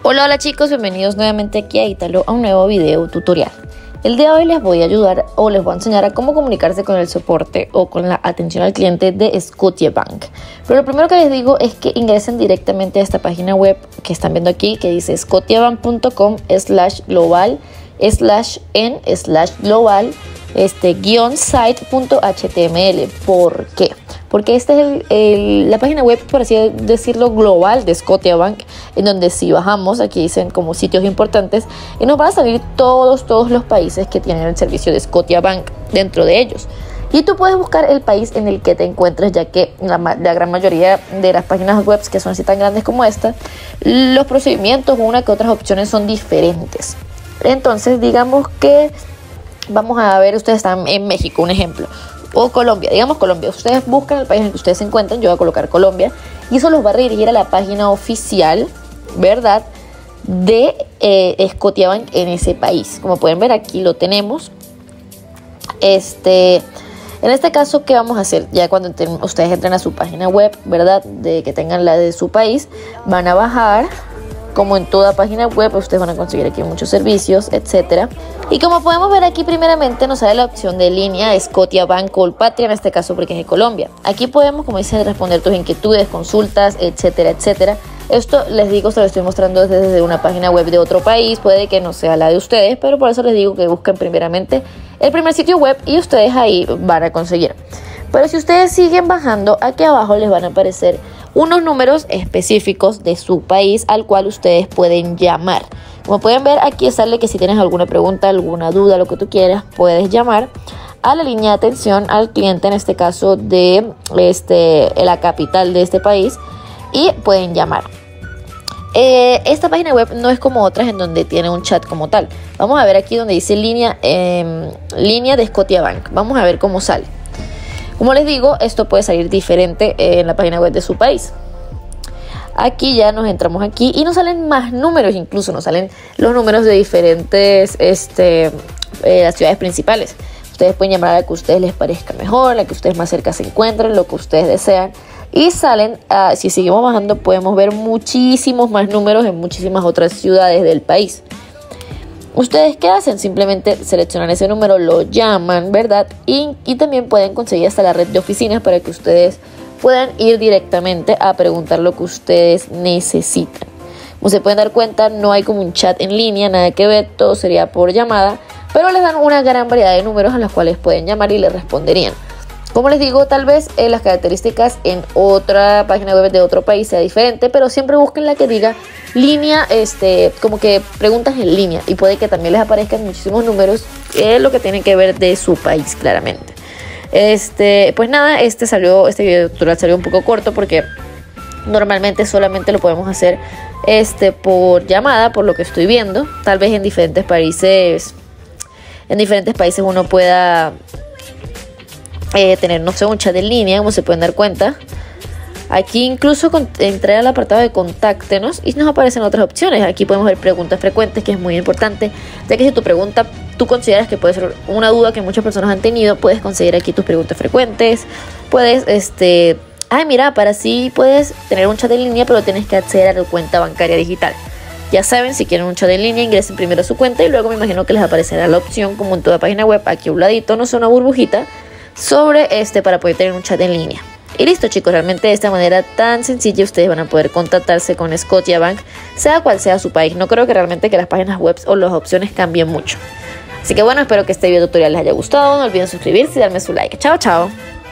Hola, hola chicos, bienvenidos nuevamente aquí a Ítalo a un nuevo video tutorial. El día de hoy les voy a ayudar o les voy a enseñar a cómo comunicarse con el soporte o con la atención al cliente de Scotiabank. Pero lo primero que les digo es que ingresen directamente a esta página web que están viendo aquí, que dice scotiabank.com/global/en/global -site.html. ¿Por qué? Porque esta es la página web, por así decirlo, global de Scotiabank, en donde si bajamos, aquí dicen como sitios importantes, y nos van a salir todos los países que tienen el servicio de Scotiabank dentro de ellos. Y tú puedes buscar el país en el que te encuentres, ya que la gran mayoría de las páginas web que son así tan grandes como esta, los procedimientos o una que otras opciones son diferentes. Entonces, digamos que vamos a ver, ustedes están en México, un ejemplo, o Colombia, digamos Colombia. Ustedes buscan el país en el que ustedes se encuentran, yo voy a colocar Colombia, y eso los va a redirigir a la página oficial, ¿verdad?, de Scotiabank en ese país. Como pueden ver, aquí lo tenemos. En este caso, ¿qué vamos a hacer? Ya cuando ustedes entren a su página web, ¿verdad?, de que tengan la de su país, van a bajar. Como en toda página web, ustedes van a conseguir aquí muchos servicios, etcétera. Y como podemos ver aquí, primeramente nos sale la opción de línea Scotiabank Colpatria, en este caso porque es de Colombia. Aquí podemos, como dice, responder tus inquietudes, consultas, etcétera, etcétera. Esto, les digo, se lo estoy mostrando desde una página web de otro país. Puede que no sea la de ustedes, pero por eso les digo que busquen primeramente el primer sitio web y ustedes ahí van a conseguir. Pero si ustedes siguen bajando, aquí abajo les van a aparecer unos números específicos de su país al cual ustedes pueden llamar. Como pueden ver, aquí sale que si tienes alguna pregunta, alguna duda, lo que tú quieras, puedes llamar a la línea de atención al cliente, en este caso de la capital de este país, y pueden llamar. Esta página web no es como otras en donde tiene un chat como tal. Vamos a ver aquí donde dice línea de Scotiabank. Vamos a ver cómo sale. Como les digo, esto puede salir diferente en la página web de su país. Aquí ya nos entramos aquí y nos salen más números, incluso nos salen los números de diferentes las ciudades principales. Ustedes pueden llamar a la que a ustedes les parezca mejor, la que ustedes más cerca se encuentren, lo que ustedes desean. Y salen, si seguimos bajando, podemos ver muchísimos más números en muchísimas otras ciudades del país. ¿Ustedes qué hacen? Simplemente seleccionan ese número, lo llaman, ¿verdad? Y también pueden conseguir hasta la red de oficinas para que ustedes puedan ir directamente a preguntar lo que ustedes necesitan. Como se pueden dar cuenta, no hay como un chat en línea, nada que ver, todo sería por llamada, pero les dan una gran variedad de números a los cuales pueden llamar y les responderían. Como les digo, tal vez las características en otra página web de otro país sea diferente, pero siempre busquen la que diga línea, como que preguntas en línea, y puede que también les aparezcan muchísimos números, lo que tiene que ver de su país, claramente. Pues nada, este video tutorial salió un poco corto porque normalmente solamente lo podemos hacer por llamada, por lo que estoy viendo. Tal vez en diferentes países uno pueda tener, no sé, un chat en línea, como se pueden dar cuenta. Aquí incluso entré al apartado de contáctenos y nos aparecen otras opciones. Aquí podemos ver preguntas frecuentes, que es muy importante, ya que si tu pregunta tú consideras que puede ser una duda que muchas personas han tenido, puedes conseguir aquí tus preguntas frecuentes. Puedes, mira, para sí puedes tener un chat en línea, pero tienes que acceder a tu cuenta bancaria digital. Ya saben, si quieren un chat en línea, ingresen primero a su cuenta y luego me imagino que les aparecerá la opción, como en toda página web, aquí a un ladito, no sé, una burbujita, sobre para poder tener un chat en línea. Y listo, chicos, realmente de esta manera tan sencilla ustedes van a poder contactarse con Scotiabank, sea cual sea su país. No creo que realmente que las páginas web o las opciones cambien mucho. Así que bueno, espero que este video tutorial les haya gustado. No olviden suscribirse y darme su like. Chao, chao.